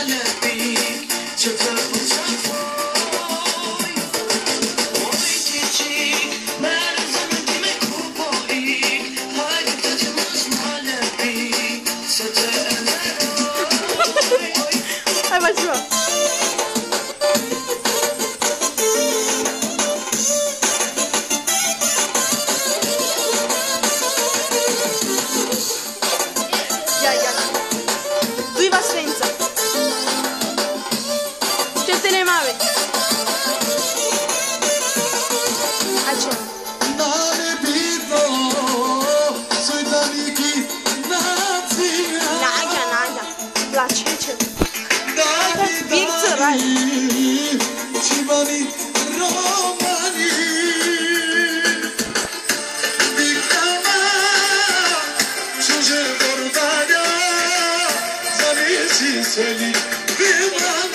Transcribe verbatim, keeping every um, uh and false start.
Hai, mai ceva. Ia, ia. Tu-i va svența. Ce te ne mave? Hai, ce? Nadia, Nadia. La ce, ce? Big țărai. Seni